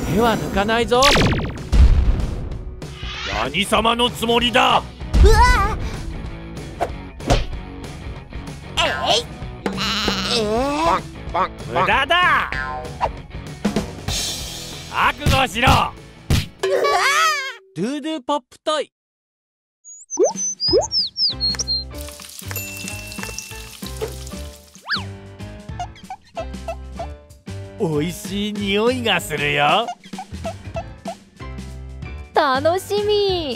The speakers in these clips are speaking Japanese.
手は抜かないぞ。何様のつもりだ。 うわえい無駄だ。覚悟しろ。ドゥドゥポップトイ。おいしい匂いがするよ。 楽しみ。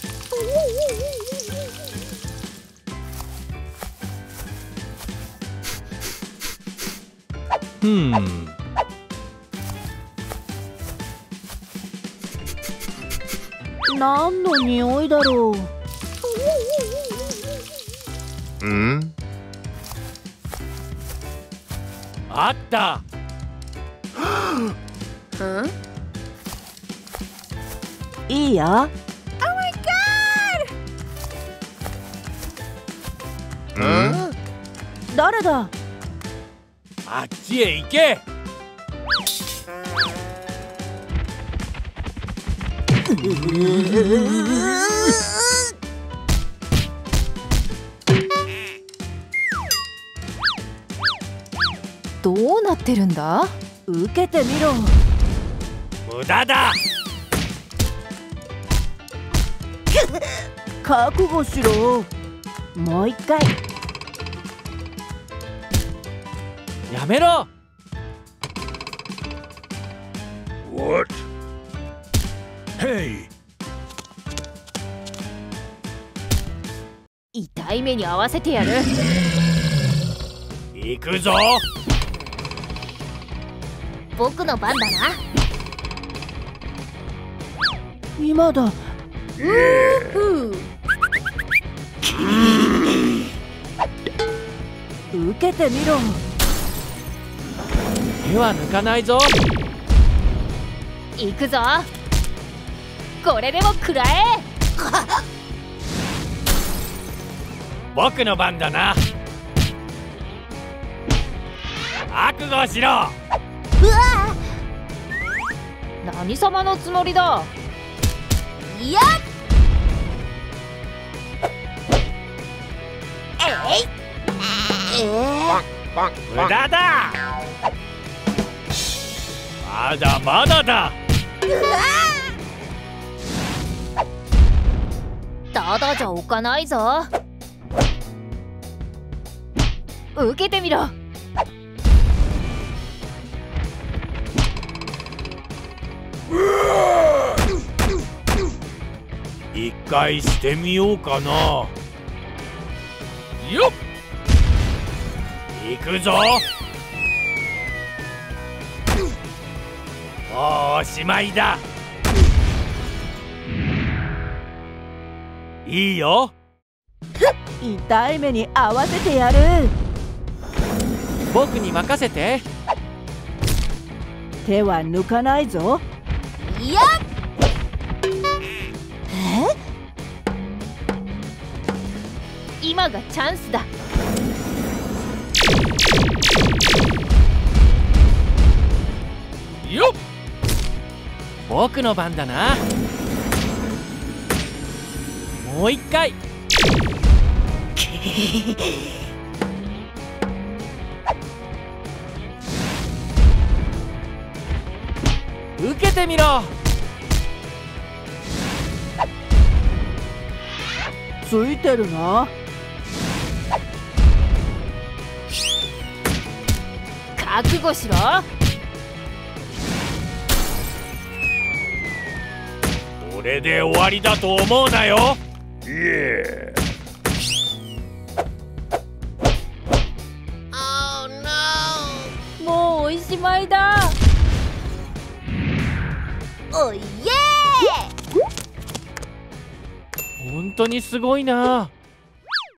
何の匂いだろう。 あった。 いいよ。誰だ。 あっちへ行け。 どうなってるんだ。 受けてみろ。 無駄だ。 覚悟しろ。もう一回。 やめろ。 What? Hey! 痛い目に合わせてやる。 行くぞ。 僕の番だな。 今だ。受けてみろ。 手は抜かないぞ。 行くぞ。これでも食らえ。 僕の番だな。覚悟しろ。 うわ何様のつもりだ。 いや無駄だ。まだまだだ。 ただじゃ置かないぞ。受けてみろ。 一回してみようかな。よっ。行くぞ。もうおしまいだ。いいよ。 痛い目に合わせてやる。 僕に任せて。 手は抜かないぞ。 いや。今がチャンスだ。 よっ。僕の番だな。もう一回。受けてみろ。 ついてるな。 覚悟しろ。 これで終わりだと思うなよ。 Yeah! Oh no! もうおしまいだ。 おいえ本当にすごいな。